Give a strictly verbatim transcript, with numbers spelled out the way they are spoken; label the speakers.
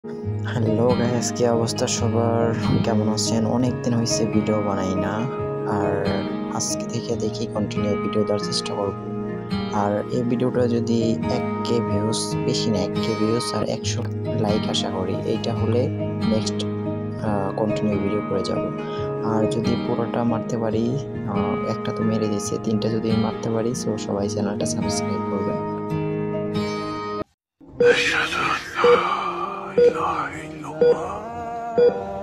Speaker 1: Hello guys, কি অবস্থা সবার? কেমন আছেন? অনেক দিন হয়েছে ভিডিও বানাই না। আর আজকে থেকে দেখি কন্টিনিউ ভিডিও দেওয়ার চেষ্টা করব। আর এই ভিডিওটা যদি এক কে ভিউজ, বেশি না এক কে ভিউজ আর একশো লাইক আশা করি, এইটা হলে নেক্সট কন্টিনিউ ভিডিও করে যাব। আর যদি পুরোটা মারতে পারি, একটা তো মেরে দিয়েছে, তিনটা যদি মারতে পারি, সো সবাই চ্যানেলটা সাবস্ক্রাইব করবেন।
Speaker 2: أشهد أن لا إله إلا الله